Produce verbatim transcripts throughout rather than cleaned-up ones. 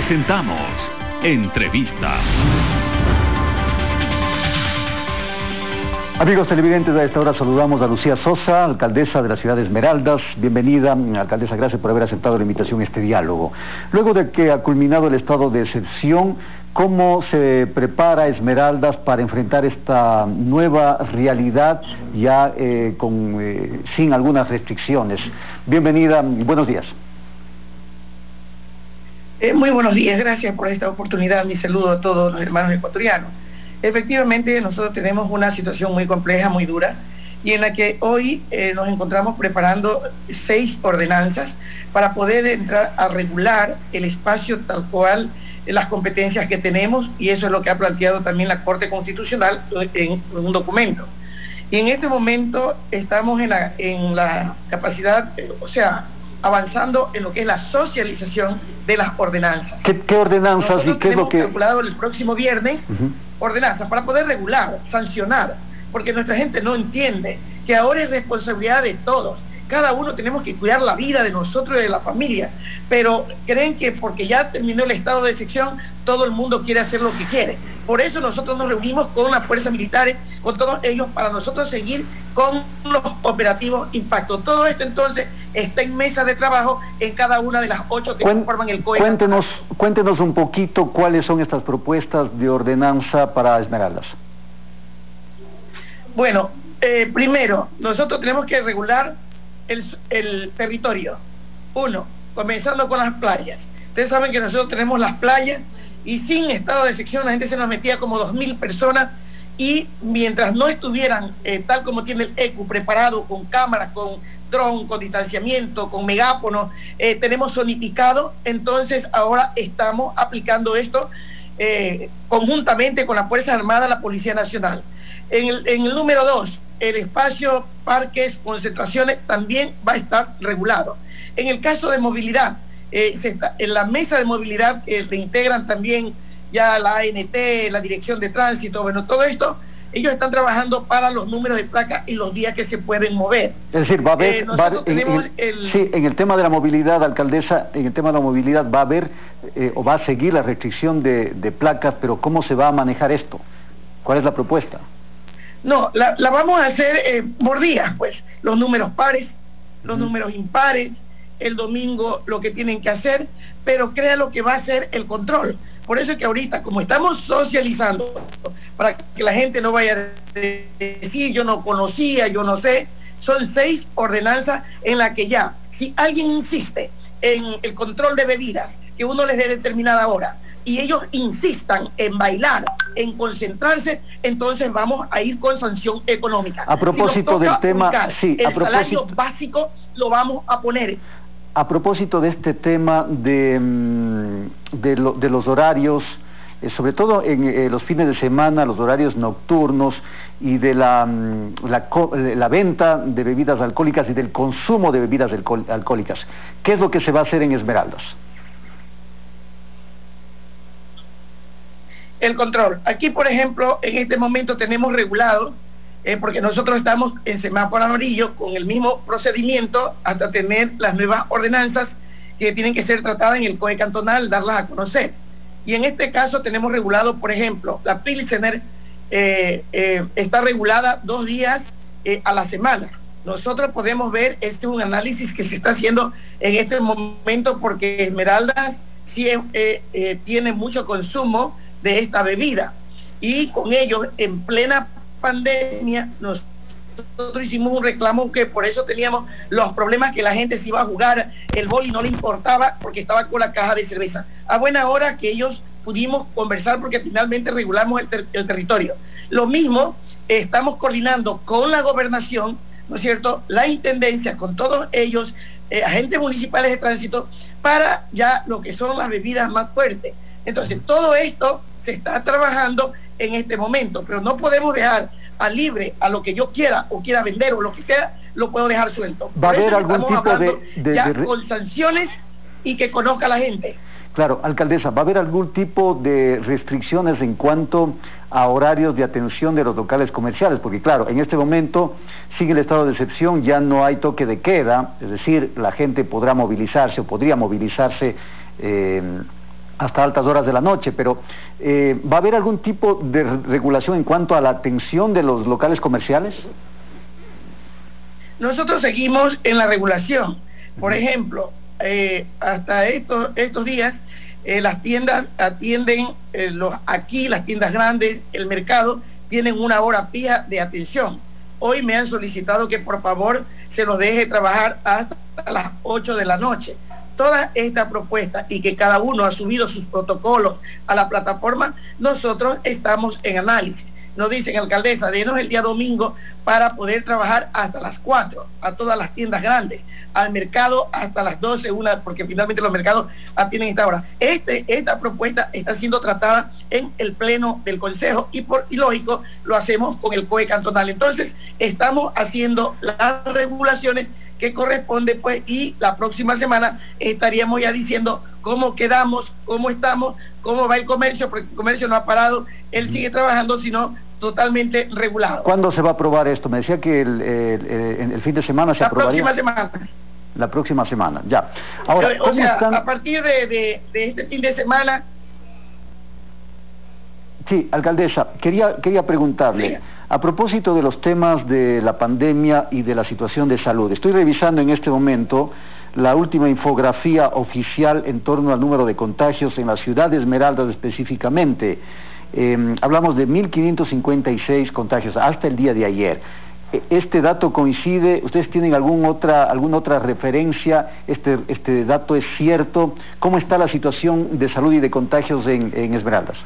Presentamos Entrevista. Amigos televidentes, a esta hora saludamos a Lucía Sosa, alcaldesa de la ciudad de Esmeraldas. Bienvenida, alcaldesa, gracias por haber aceptado la invitación a este diálogo. Luego de que ha culminado el estado de excepción, ¿cómo se prepara Esmeraldas para enfrentar esta nueva realidad ya eh, con, eh, sin algunas restricciones? Bienvenida, buenos días. Eh, muy buenos días, gracias por esta oportunidad. Mi saludo a todos los hermanos ecuatorianos. Efectivamente, nosotros tenemos una situación muy compleja, muy dura, y en la que hoy eh, nos encontramos preparando seis ordenanzas para poder entrar a regular el espacio tal cual, eh, las competencias que tenemos, y eso es lo que ha planteado también la Corte Constitucional en, en un documento. Y en este momento estamos en la, en la capacidad, eh, o sea, avanzando en lo que es la socialización de las ordenanzas. ¿Qué, qué ordenanzas Nosotros y qué es lo que...? Hemos calculado el próximo viernes uh-huh. ordenanzas para poder regular, sancionar, porque nuestra gente no entiende que ahora es responsabilidad de todos. Cada uno tenemos que cuidar la vida de nosotros y de la familia, pero creen que porque ya terminó el estado de excepción, todo el mundo quiere hacer lo que quiere. Por eso nosotros nos reunimos con las fuerzas militares, con todos ellos, para nosotros seguir con los operativos Impacto. Todo esto entonces está en mesa de trabajo en cada una de las ocho que Cuen, conforman el C O E. Cuéntenos, cuéntenos un poquito cuáles son estas propuestas de ordenanza para Esmeraldas. Bueno, eh, primero, nosotros tenemos que regular el, el territorio. Uno, comenzando con las playas. Ustedes saben que nosotros tenemos las playas y sin estado de excepción la gente se nos metía como dos mil personas, y mientras no estuvieran eh, tal como tiene el E C U preparado, con cámaras, con dron, con distanciamiento, con megáfono, eh, tenemos zonificado. Entonces ahora estamos aplicando esto eh, conjuntamente con las Fuerzas Armadas, la Policía Nacional. En el, en el número dos, el espacio, parques, concentraciones también va a estar regulado. En el caso de movilidad, eh, se está, en la mesa de movilidad eh, se integran también ya la A N T, la Dirección de Tránsito, bueno, todo esto, ellos están trabajando para los números de placa y los días que se pueden mover. Es decir, va a haber, eh, va a haber en, tenemos en, el... sí, en el tema de la movilidad, alcaldesa, en el tema de la movilidad va a haber eh, o va a seguir la restricción de, de placas, pero ¿cómo se va a manejar esto? ¿Cuál es la propuesta? No, la, la vamos a hacer eh, por días, pues, los números pares, los uh-huh. números impares, el domingo lo que tienen que hacer, pero crea lo que va a ser el control. Por eso es que ahorita, como estamos socializando, para que la gente no vaya a decir yo no conocía, yo no sé, son seis ordenanzas en las que ya, si alguien insiste en el control de bebidas, que uno les dé determinada hora, y ellos insistan en bailar, en concentrarse, entonces vamos a ir con sanción económica. A propósito si del tema, ubicar, sí, el a propósito, salario básico lo vamos a poner. A propósito de este tema de, de, lo, de los horarios, eh, sobre todo en eh, los fines de semana, los horarios nocturnos, y de la, la, la venta de bebidas alcohólicas y del consumo de bebidas alcohólicas, ¿qué es lo que se va a hacer en Esmeraldas? El control. Aquí, por ejemplo, en este momento tenemos regulado, eh, porque nosotros estamos en semáforo amarillo con el mismo procedimiento hasta tener las nuevas ordenanzas que tienen que ser tratadas en el C O E cantonal, darlas a conocer. Y en este caso tenemos regulado, por ejemplo, la Pilsener eh, eh, está regulada dos días eh, a la semana. Nosotros podemos ver, este es un análisis que se está haciendo en este momento, porque Esmeraldas sí, eh, eh, tiene mucho consumo de esta bebida, y con ellos en plena pandemia nosotros hicimos un reclamo, que por eso teníamos los problemas, que la gente se iba a jugar el boli, no le importaba porque estaba con la caja de cerveza. A buena hora que ellos pudimos conversar, porque finalmente regulamos el, ter el territorio. Lo mismo eh, estamos coordinando con la gobernación, ¿no es cierto?, la intendencia, con todos ellos, eh, agentes municipales de tránsito, para ya lo que son las bebidas más fuertes. Entonces, todo esto se está trabajando en este momento, pero no podemos dejar a libre a lo que yo quiera o quiera vender o lo que sea, lo puedo dejar suelto. ¿Va a haber algún tipo de, de, ya de... con sanciones y que conozca la gente? Claro, alcaldesa, ¿va a haber algún tipo de restricciones en cuanto a horarios de atención de los locales comerciales? Porque claro, en este momento sigue el estado de excepción, ya no hay toque de queda, es decir, la gente podrá movilizarse o podría movilizarse eh, hasta altas horas de la noche, pero eh, ¿va a haber algún tipo de regulación en cuanto a la atención de los locales comerciales? Nosotros seguimos en la regulación. Por ejemplo, eh, hasta estos, estos días, eh, las tiendas atienden, eh, los, aquí las tiendas grandes, el mercado, tienen una hora fija de atención. Hoy me han solicitado que por favor se los deje trabajar hasta las ocho de la noche. Toda esta propuesta y que cada uno ha subido sus protocolos a la plataforma, nosotros estamos en análisis. Nos dicen, alcaldesa, denos el día domingo para poder trabajar hasta las cuatro, a todas las tiendas grandes, al mercado hasta las doce, una, porque finalmente los mercados atienden esta hora. Este, esta propuesta está siendo tratada en el pleno del Consejo y por y lógico lo hacemos con el C O E cantonal. Entonces, estamos haciendo las regulaciones que corresponde, pues, y la próxima semana estaríamos ya diciendo cómo quedamos, cómo estamos, cómo va el comercio, porque el comercio no ha parado, él sigue trabajando, sino totalmente regulado. ¿Cuándo se va a aprobar esto? Me decía que el, el, el, el fin de semana se la aprobaría. La próxima semana. La próxima semana, ya. Ahora, o ¿cómo sea, están? A partir de, de, de este fin de semana... Sí, alcaldesa, quería, quería preguntarle, sí. A propósito de los temas de la pandemia y de la situación de salud, estoy revisando en este momento la última infografía oficial en torno al número de contagios en la ciudad de Esmeraldas específicamente. Eh, hablamos de mil quinientos cincuenta y seis contagios hasta el día de ayer. ¿Este dato coincide? ¿Ustedes tienen algún otra, alguna otra referencia? ¿Este, este dato es cierto? ¿Cómo está la situación de salud y de contagios en, en Esmeraldas?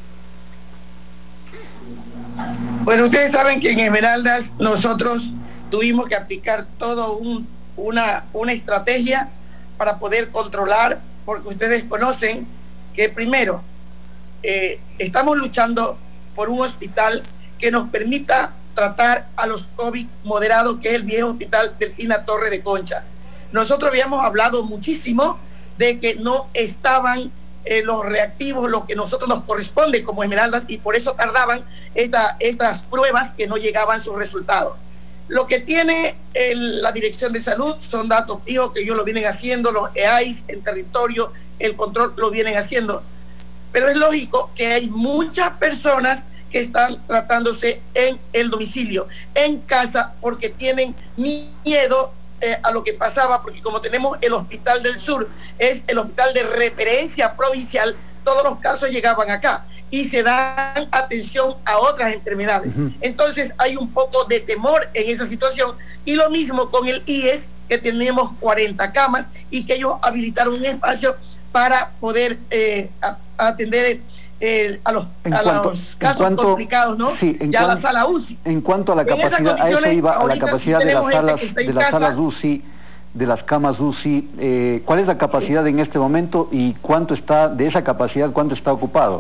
Bueno, ustedes saben que en Esmeraldas nosotros tuvimos que aplicar todo un, una, una estrategia para poder controlar, porque ustedes conocen que primero eh, estamos luchando por un hospital que nos permita tratar a los COVID moderados, que es el viejo hospital Delfina Torre de Concha. Nosotros habíamos hablado muchísimo de que no estaban eh, los reactivos, lo que a nosotros nos corresponde como Esmeraldas, y por eso tardaban esta, estas pruebas que no llegaban sus resultados. Lo que tiene el, la Dirección de Salud son datos fijos que ellos lo vienen haciendo, los E A I S en territorio, el control lo vienen haciendo. Pero es lógico que hay muchas personas que están tratándose en el domicilio, en casa, porque tienen miedo eh, a lo que pasaba, porque como tenemos el Hospital del Sur, es el hospital de referencia provincial, todos los casos llegaban acá y se dan atención a otras enfermedades. Uh-huh. Entonces hay un poco de temor en esa situación, y lo mismo con el I E S, que tenemos cuarenta camas y que ellos habilitaron un espacio para poder eh, a, a atender Eh, a los, a cuanto, los casos cuanto, complicados, ¿no? Sí, en ya cuan, la sala U C I. En cuanto a la capacidad, a eso iba, a la capacidad de las salas, de las salas U C I, de las camas U C I, eh, ¿cuál es la capacidad sí. en este momento y cuánto está, de esa capacidad, cuánto está ocupado?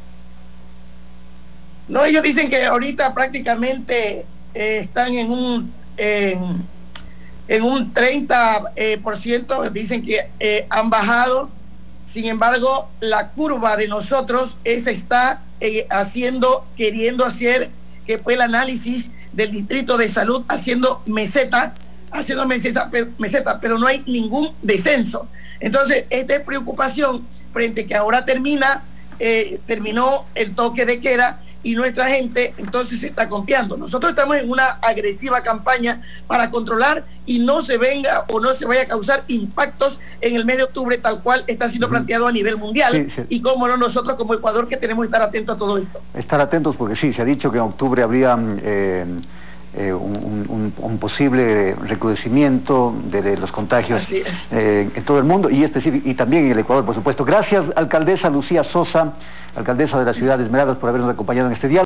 No, ellos dicen que ahorita prácticamente eh, están en un en, en un treinta por ciento, dicen que eh, han bajado. Sin embargo, la curva de nosotros esa está eh, haciendo, queriendo hacer, que fue el análisis del Distrito de Salud, haciendo meseta, haciendo meseta, pero, meseta, pero no hay ningún descenso. Entonces, esta es preocupación frente a que ahora termina, eh, terminó el toque de queda y nuestra gente entonces se está confiando. Nosotros estamos en una agresiva campaña para controlar y no se venga o no se vaya a causar impactos en el mes de octubre, tal cual está siendo uh-huh. planteado a nivel mundial. Sí, sí. Y cómo no, nosotros como Ecuador que tenemos que estar atentos a todo esto. Estar atentos porque sí, se ha dicho que en octubre habría eh, eh, un, un, un posible recrudecimiento de, de los contagios eh, en todo el mundo y, específico, y también en el Ecuador, por supuesto. Gracias, alcaldesa Lucía Sosa, alcaldesa de la ciudad de Esmeraldas, por habernos acompañado en este diálogo.